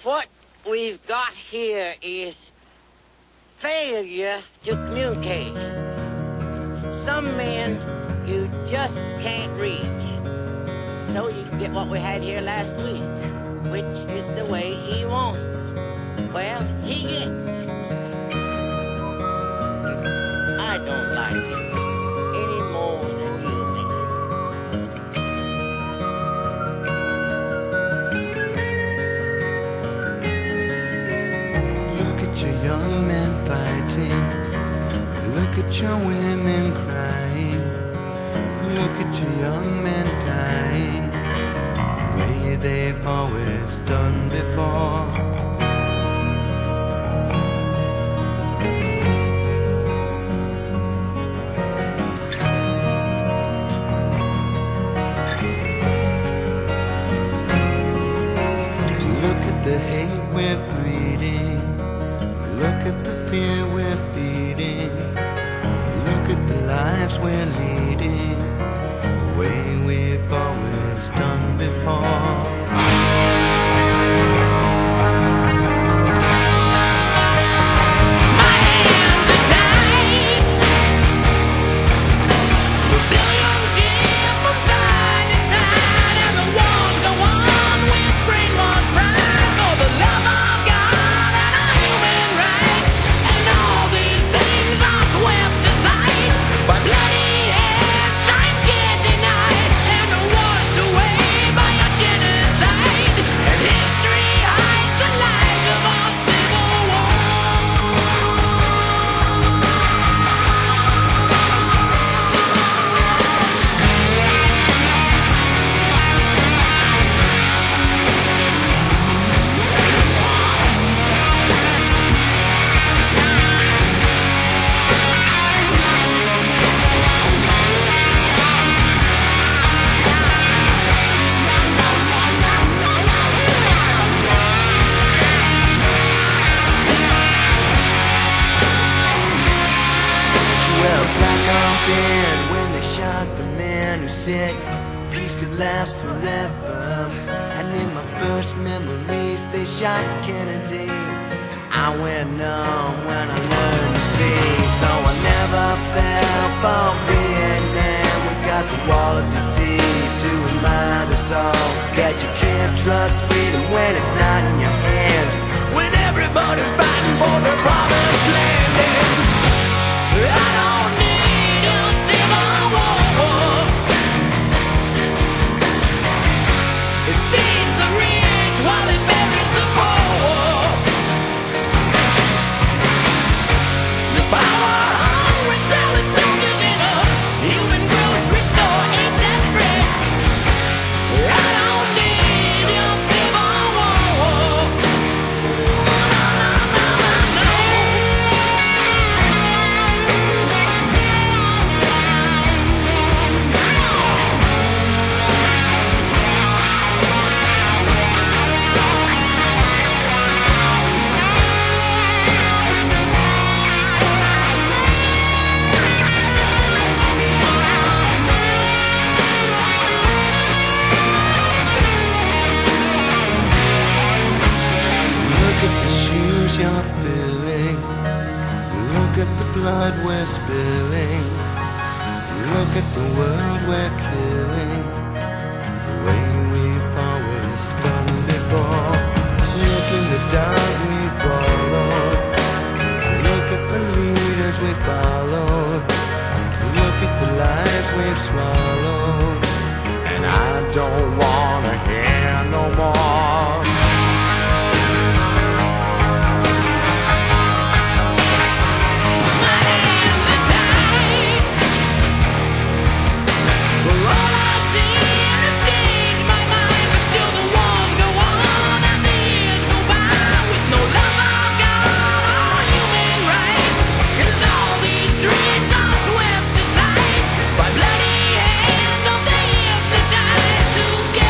What we've got here is failure to communicate. Some men you just can't reach. So you get what we had here last week, which is the way he wants it. Well, he gets it. I don't like it any more than you do. Look at your young men fighting. Look at your women crying. Look at your young men dying the way they've always done before. Look at the hate we're breeding. Look at the fear we're feeding. Look at the lives we're leading the way we've always done before. When they shot the man who said peace could last forever, and in my first memories they shot Kennedy. I went numb when I learned to see, so I never fell for Vietnam. We got the wall of disease to remind us all that you can't trust freedom when it's not in your hands, when everybody's fighting for the promised land. I don't need a civil war. It feeds the rich while it buries the poor. The power hungry selling soldiers in a human grocery store, ain't that free? I don't need a civil war. You're filling. Look at the blood we're spilling. Look at the world we're killing the way we've always done before. Look in the dark we followed. Look at the leaders we followed. Look at the lies we've swallowed. And I don't wanna hear no more. By bloody hands of the hypnotized to get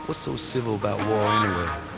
What's so civil about war anyway?